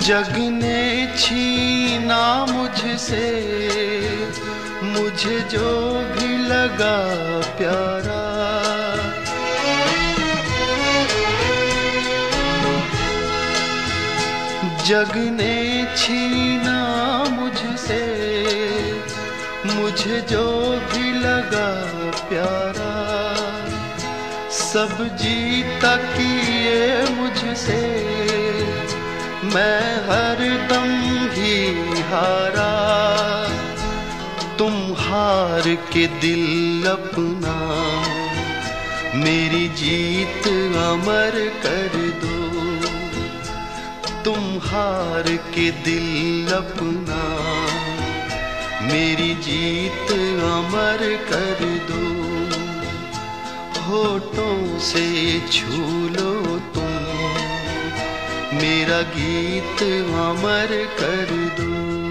जग ने छीना मुझसे मुझे जो भी लगा प्यारा। जग ने छीना मुझसे मुझे जो भी लगा प्यारा। सब जीता किए मुझसे मैं हरदम ही हारा। तुम हार के दिल अपना मेरी जीत अमर कर दो। तुम हार के दिल अपना मेरी जीत अमर कर दो। होठों से छू लो तुम मेरा गीत अमर कर दो।